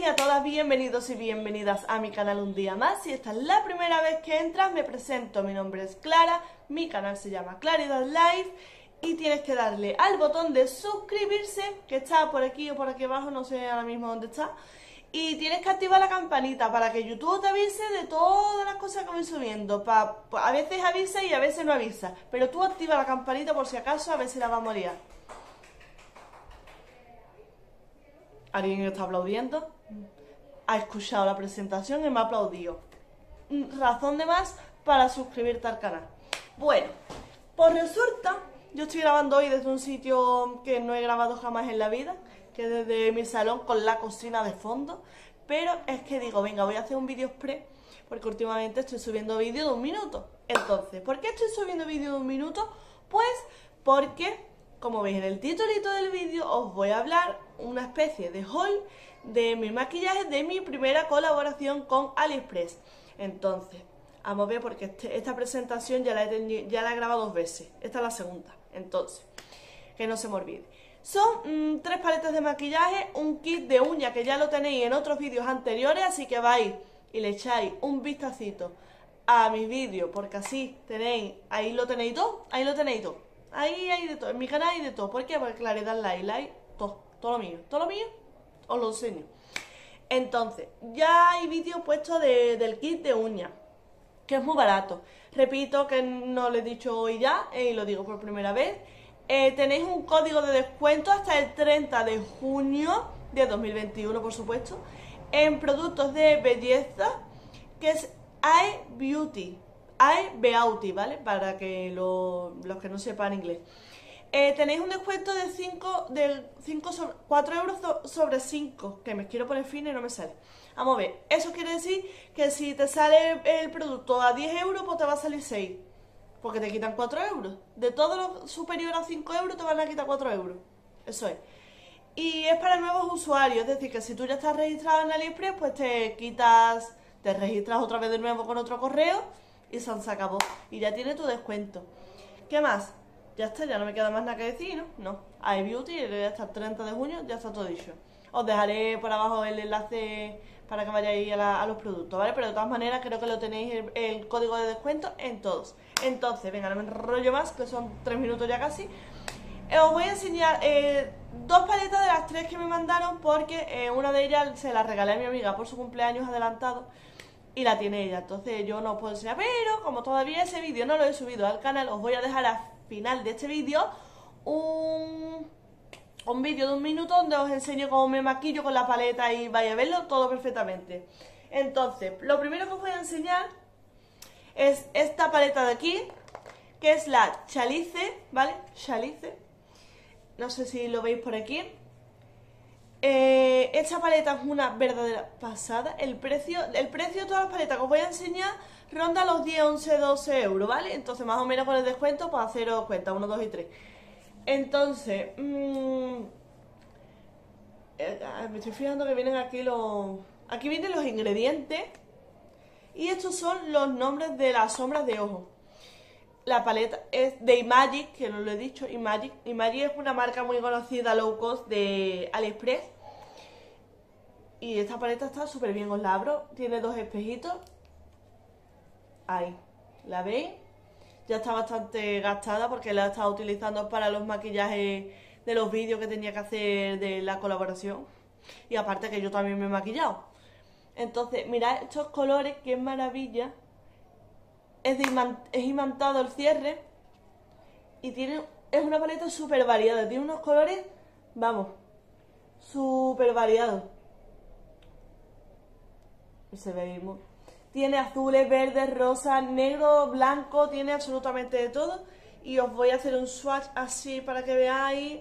a todas, bienvenidos y bienvenidas a mi canal un día más. Si esta es la primera vez que entras, me presento, mi nombre es Clara, mi canal se llama Claridad Life y tienes que darle al botón de suscribirse, que está por aquí o por aquí abajo, no sé ahora mismo dónde está. Y tienes que activar la campanita para que YouTube te avise de todas las cosas que voy subiendo. A veces avisa y a veces no avisa, pero tú activa la campanita por si acaso, a ver si la vamos a liar. ¿Alguien está aplaudiendo? Ha escuchado la presentación y me ha aplaudido. Razón de más para suscribirte al canal. Bueno, pues resulta, yo estoy grabando hoy desde un sitio que no he grabado jamás en la vida, que es desde mi salón con la cocina de fondo. Pero es que digo, venga, voy a hacer un vídeo express, porque últimamente estoy subiendo vídeos de 1 minuto. Entonces, ¿por qué estoy subiendo vídeos de 1 minuto? Pues porque, como veis en el titulito del vídeo, os voy a hablar una especie de haul de mi maquillaje, de mi primera colaboración con AliExpress. Entonces, vamos a ver, porque esta presentación ya la he grabado 2 veces. Esta es la segunda. Entonces, que no se me olvide. Son 3 paletas de maquillaje, un kit de uñas que ya lo tenéis en otros vídeos anteriores, así que vais y le echáis un vistacito a mis vídeos, porque así tenéis, ahí lo tenéis todo, ahí lo tenéis todo. Ahí hay de todo, en mi canal hay de todo. ¿Por qué? Porque Claridad Live, todo lo mío, os lo enseño. Entonces, ya hay vídeos puestos del kit de uñas, que es muy barato. Repito que no lo he dicho hoy ya, y lo digo por primera vez. Tenéis un código de descuento hasta el 30 de junio de 2021, por supuesto, en productos de belleza, que es iBeauty, ¿vale? Para que los que no sepan inglés. Tenéis un descuento de 4 euros sobre 5, que me quiero poner fina y no me sale. Vamos a ver, eso quiere decir que si te sale el producto a 10 euros, pues te va a salir 6. Porque te quitan 4 euros. De todo lo superior a 5 euros te van a quitar 4 euros. Eso es. Y es para nuevos usuarios. Es decir, que si tú ya estás registrado en AliExpress, pues te registras otra vez de nuevo con otro correo y se acabó. Y ya tiene tu descuento. ¿Qué más? Ya está, ya no me queda más nada que decir, ¿no? No. iBeauty, hasta el 30 de junio, ya está todo dicho. Os dejaré por abajo el enlace para que vayáis a los productos, ¿vale? Pero de todas maneras creo que lo tenéis el código de descuento en todos. Entonces, venga, no me enrollo más, que son 3 minutos ya casi. Os voy a enseñar 2 paletas de las 3 que me mandaron, porque una de ellas se la regalé a mi amiga por su cumpleaños adelantado y la tiene ella. Entonces yo no os puedo enseñar, pero como todavía ese vídeo no lo he subido al canal, os voy a dejar al final de este vídeo un vídeo de 1 minuto donde os enseño cómo me maquillo con la paleta y vais a verlo todo perfectamente. Entonces, lo primero que os voy a enseñar es esta paleta de aquí, que es la Chalice, ¿vale? Chalice, no sé si lo veis por aquí. Esta paleta es una verdadera pasada. El precio de todas las paletas que os voy a enseñar ronda los 10, 11, 12 euros, ¿vale? Entonces más o menos con el descuento para haceros cuenta, 1, 2 y 3. Entonces, me estoy fijando que vienen aquí aquí vienen los ingredientes. Y estos son los nombres de las sombras de ojo. La paleta es de Imagic, que no lo he dicho, Imagic. Imagic es una marca muy conocida low cost de AliExpress. Y esta paleta está súper bien, os la abro. Tiene 2 espejitos. Ahí, ¿la veis? Ya está bastante gastada porque la he estado utilizando para los maquillajes de los vídeos que tenía que hacer de la colaboración. Y aparte que yo también me he maquillado. Entonces, mirad estos colores, qué maravilla. Es imantado el cierre. Y es una paleta súper variada. Tiene unos colores, vamos, súper variados. Se ve muy... Tiene azules, verdes, rosas, negro, blanco, tiene absolutamente de todo. Y os voy a hacer un swatch así para que veáis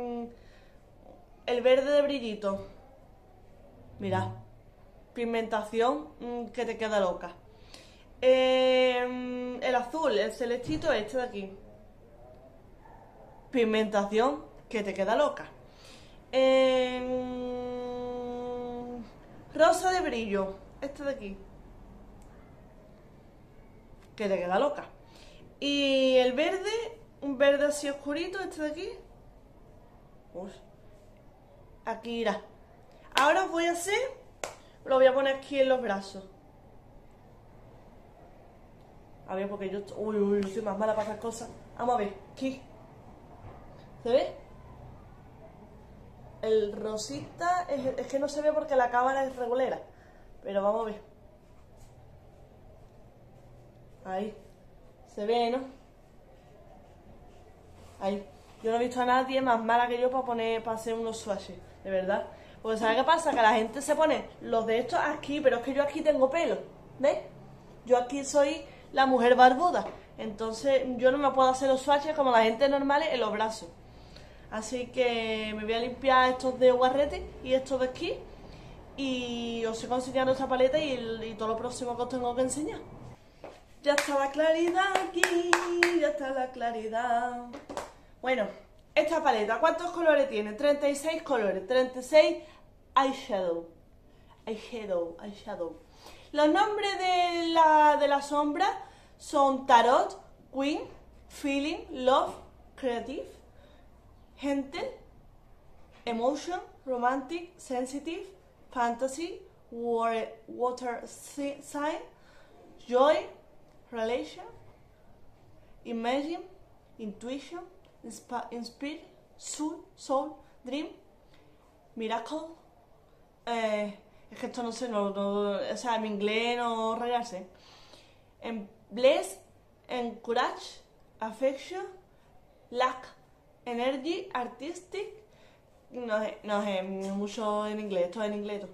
el verde de brillito. Mirad, pigmentación que te queda loca. El azul, el celestito, este de aquí. Pigmentación que te queda loca. Rosa de brillo, este de aquí, que te queda loca. Y el verde, un verde así oscurito, este de aquí. Uy, aquí irá. Ahora os voy a hacer lo voy a poner aquí en los brazos. A ver, porque yo... Uy, soy más mala para esas cosas. Vamos a ver, aquí. ¿Se ve? El rosita es que no se ve porque la cámara es regulera. Pero vamos a ver. Ahí. Se ve, ¿no? Ahí. Yo no he visto a nadie más mala que yo para hacer unos swatches, de verdad. Porque ¿sabes qué pasa? Que la gente se pone los de estos aquí, pero es que yo aquí tengo pelo, ¿ves? Yo aquí soy la mujer barbuda. Entonces yo no me puedo hacer los swatches como la gente normal en los brazos. Así que me voy a limpiar estos de guarrete y estos de aquí. Y os sigo enseñando esta paleta y todo lo próximo que os tengo que enseñar. Ya está la claridad aquí, ya está la claridad. Bueno, esta paleta, ¿cuántos colores tiene? 36 colores, 36 eyeshadow. Los nombres de la sombra son Tarot, Queen, Feeling, Love, Creative, Gentle, Emotion, Romantic, Sensitive, Fantasy, Water Sign, Joy, Relation, Imagine, Intuition, Inspire, Soul, Dream, Miracle. Es que esto no sé, o sea, en inglés no regarse. En Bless, Encourage, Affection, Lack, Energy, Artistic. No sé mucho en inglés, esto es en inglés.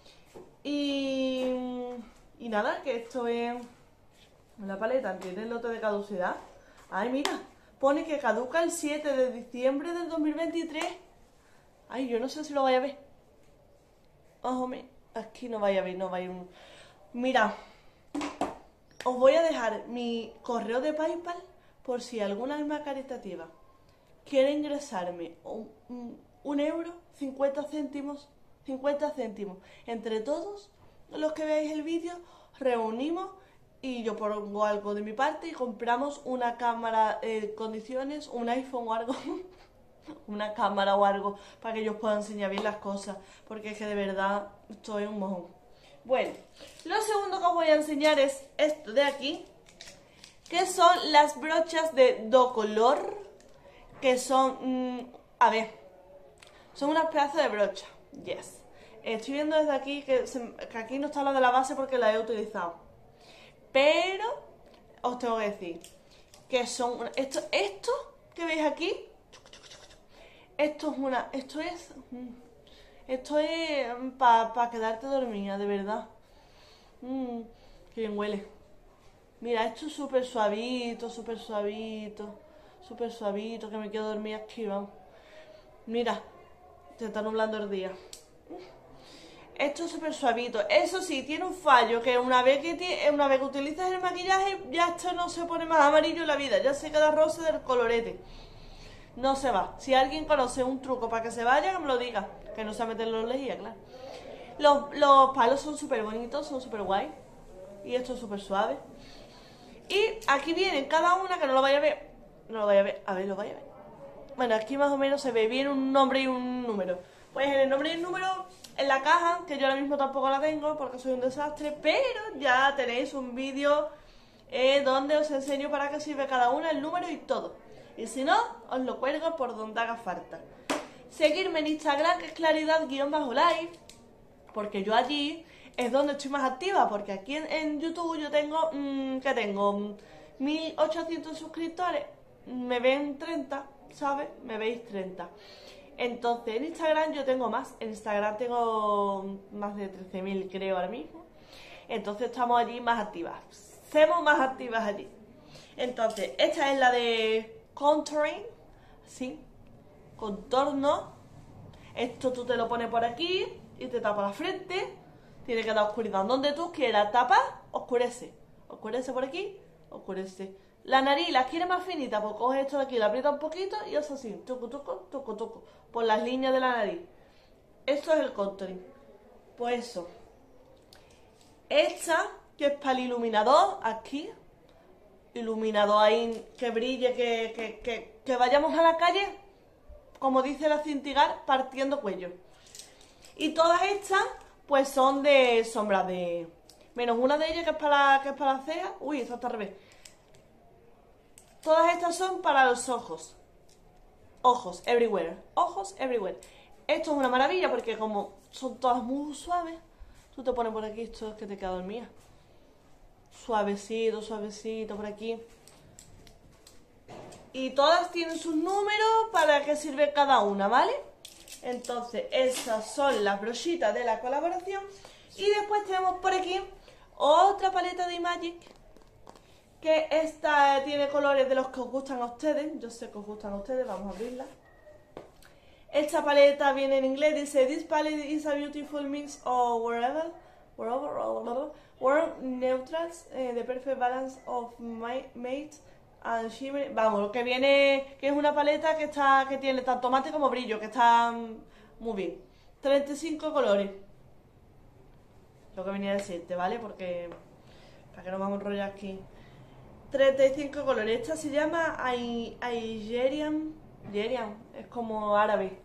Y nada, que esto es una paleta, tiene el lote de caducidad. Ay, mira, pone que caduca el 7 de diciembre del 2023. Ay, yo no sé si lo vaya a ver. Ojo, aquí no vaya a ver, no vaya a... Mira, os voy a dejar mi correo de PayPal por si alguna alma caritativa quiere ingresarme un euro, 50 céntimos. Entre todos los que veáis el vídeo, reunimos y yo pongo algo de mi parte y compramos una cámara en condiciones, un iPhone o algo, una cámara o algo, para que yo pueda enseñar bien las cosas, porque es que de verdad estoy un mojón. Bueno, lo segundo que os voy a enseñar es esto de aquí, que son las brochas de Docolor, que son, a ver, son unas pedazos de brocha, yes. Estoy viendo desde aquí que aquí no está la de la base porque la he utilizado. Pero os tengo que decir que son esto que veis aquí, esto es para quedarte dormida, de verdad. Qué bien huele. Mira, esto es súper suavito, que me quedo dormida aquí, vamos. Mira, se está nublando el día. Esto es súper suavito. Eso sí, tiene un fallo, que una vez que utilizas el maquillaje, ya esto no se pone más amarillo en la vida, ya se queda rosa del colorete. No se va. Si alguien conoce un truco para que se vaya, que me lo diga. Que no se meter los lejía, claro. Los palos son súper bonitos, son súper guay. Y esto es súper suave. Y aquí vienen cada una, que no lo vaya a ver. No lo vaya a ver. A ver, lo vaya a ver. Bueno, aquí más o menos se ve bien un nombre y un número. Pues en el nombre y el número, en la caja, que yo ahora mismo tampoco la tengo porque soy un desastre, pero ya tenéis un vídeo donde os enseño para qué sirve cada una, el número y todo. Y si no, os lo cuelgo por donde haga falta. Seguirme en Instagram, que es claridad_live, porque yo allí es donde estoy más activa, porque aquí en YouTube yo tengo, ¿qué tengo? 1800 suscriptores, me ven 30, ¿sabes? Me veis 30. Entonces en Instagram yo tengo más, en Instagram tengo más de 13.000 creo ahora mismo. Entonces estamos allí más activas, somos más activas allí. Entonces esta es la de contouring, ¿sí? Contorno. Esto tú te lo pones por aquí y te tapa la frente. Tiene que dar oscuridad donde tú quieras. Tapa, oscurece. Oscurece por aquí, oscurece. La nariz la quieres más finita, pues coges esto de aquí, la aprieta un poquito y eso así, tucu, tucu, tucu, tucu, por las líneas de la nariz. Esto es el contouring. Pues eso. Esta, que es para el iluminador, aquí. Iluminador ahí, que brille, que vayamos a la calle, como dice la Cintigar, partiendo cuello. Y todas estas, pues son de sombra de... Menos una de ellas que es para la ceja. Uy, esta está al revés. Todas estas son para los ojos. Ojos, everywhere. Ojos, everywhere. Esto es una maravilla porque como son todas muy suaves, tú te pones por aquí, esto es que te queda dormida. Suavecito, suavecito por aquí. Y todas tienen sus números para qué sirve cada una, ¿vale? Entonces, esas son las brochitas de la colaboración. Y después tenemos por aquí otra paleta de Imagic, que esta tiene colores de los que os gustan a ustedes. Yo sé que os gustan a ustedes, vamos a abrirla. Esta paleta viene en inglés, dice: This palette is a beautiful mix of wherever neutrals, the perfect balance of matte and shimmer. Vamos, lo que viene, que es una paleta que tiene tanto mate como brillo, que está muy bien. 35 colores. Lo que venía a decirte, ¿vale? Porque para que no vamos a enrollar aquí. 35 colores. Esta se llama Aigerian, es como árabe.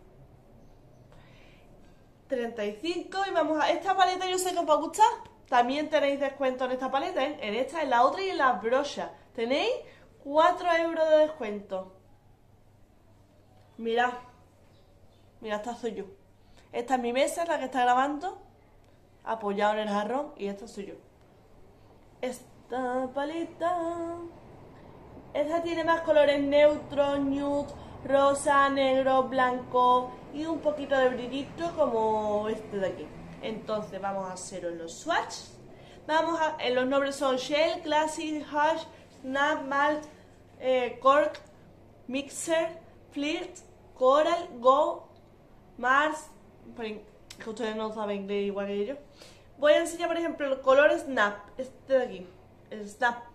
35 y vamos a... Esta paleta yo sé que os va a gustar. También tenéis descuento en esta paleta, ¿eh? En esta, en la otra y en las brochas. Tenéis 4 € de descuento. Mirad. Mirad, esta soy yo. Esta es mi mesa, la que está grabando, apoyado en el jarrón, y esta soy yo. Esta paleta... Esta tiene más colores neutros, nude, rosa, negro, blanco y un poquito de brillito como este de aquí. Entonces vamos a hacer los swatches. Los nombres son Shell, Classic, Hash, Snap, Malt, Cork, Mixer, Flirt, Coral, Go, Mars. Que ustedes no saben inglés igual que yo. Voy a enseñar por ejemplo el color Snap, este de aquí, el Snap.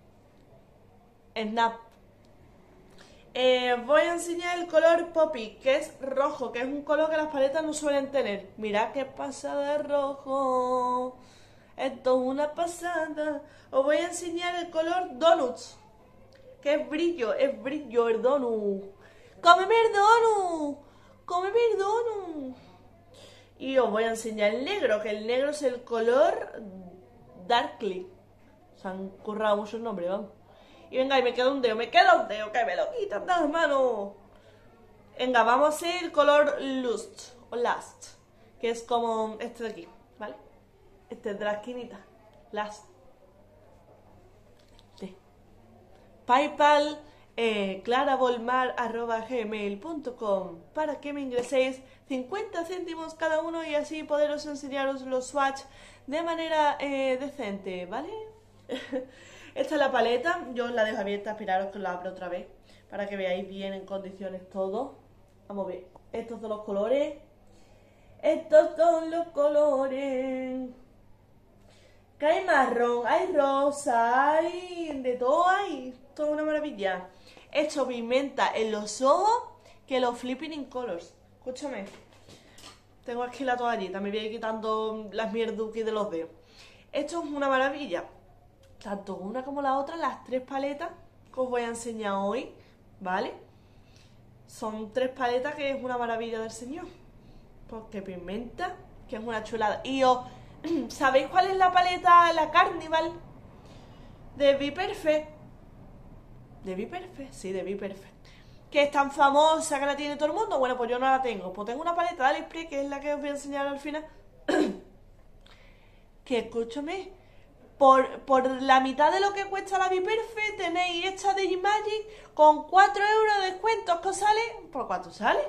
Voy a enseñar el color Poppy, que es rojo, que es un color que las paletas no suelen tener. Mirad qué pasada de rojo. Esto es una pasada. Os voy a enseñar el color Donuts, que es brillo el donut. ¡Cómeme el donut! ¡Cómeme el donut! Y os voy a enseñar el negro, que el negro es el color Darkly. Se han currado muchos nombres, vamos. Y venga, y me queda un dedo, que me lo quitan de las manos. Venga, vamos a hacer el color Lust, o Last, que es como este de aquí, ¿vale? Este es de la esquinita, Last. Sí. Paypal, clarabolmar@gmail.com, para que me ingreséis 50 céntimos cada uno y así poderos enseñaros los swatch de manera decente, ¿vale? Esta es la paleta, yo os la dejo abierta, esperaros que la abra otra vez para que veáis bien en condiciones todo. Vamos a ver, estos son los colores. Estos son los colores. Que hay marrón, hay rosa, hay de todo, hay toda una maravilla. Esto pigmenta en los ojos que los flipping in colors. Escúchame, tengo aquí la toallita, me voy a ir quitando las mierduquis de los dedos. Esto es una maravilla. Tanto una como la otra, las tres paletas que os voy a enseñar hoy, ¿vale? Son tres paletas que es una maravilla del señor. Porque pigmenta, que es una chulada. Y ¿sabéis cuál es la paleta, la Carnival? De Be Perfect. ¿De Be Perfect? Sí, de Be Perfect. Que es tan famosa que la tiene todo el mundo. Bueno, pues yo no la tengo. Pues tengo una paleta de AliExpress, que es la que os voy a enseñar al final. Que escúchame, por la mitad de lo que cuesta la Be Perfect tenéis esta de Imagic con 4 € de descuento. ¿Qué os sale? ¿Por cuánto sale?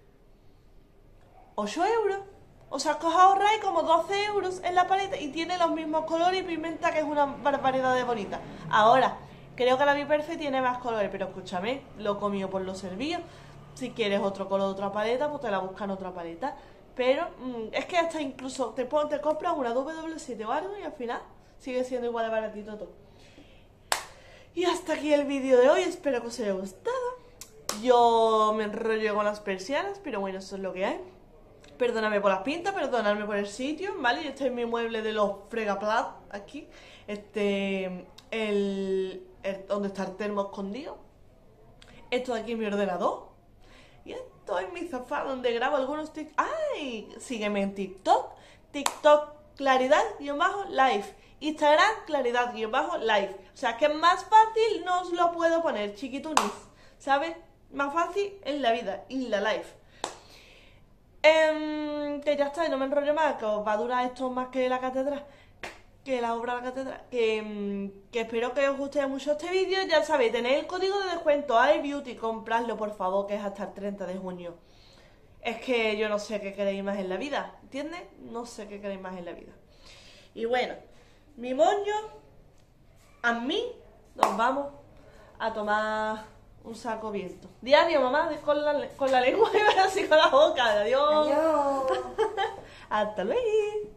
8 €. O sea, que os ahorráis como 12 € en la paleta y tiene los mismos colores y pigmenta, que es una barbaridad de bonita. Ahora, creo que la Be Perfect tiene más colores, pero escúchame, lo comido por lo servido. Si quieres otro color de otra paleta, pues te la buscan otra paleta. Pero es que hasta incluso te compras una W7 o algo y al final sigue siendo igual de baratito todo. Y hasta aquí el vídeo de hoy, espero que os haya gustado. Yo me enrollo con las persianas, pero bueno, eso es lo que hay. Perdóname por las pintas, perdonadme por el sitio, ¿vale? Este es mi mueble de los fregaplat, aquí. Donde está el termo escondido. Esto de aquí es mi ordenador. Y esto es mi sofá donde grabo algunos TikTok. ¡Ay! Sígueme en TikTok. TikTok claridad-life, Instagram claridad-life. O sea, que es más fácil no os lo puedo poner, chiquitunis, ¿sabes? Más fácil en la vida, en la life. Que ya está, y no me enrollo más, que os va a durar esto más que la catedral, que la obra de la catedral. Que espero que os guste mucho este vídeo. Ya sabéis, tenéis el código de descuento iBeauty, compradlo por favor, que es hasta el 30 de junio. Es que yo no sé qué queréis más en la vida, ¿entiendes? No sé qué queréis más en la vida. Y bueno, mi moño, a mí, nos vamos a tomar un saco viento. Diario, mamá, con la lengua y así con la boca. Adiós. Adiós. Hasta luego.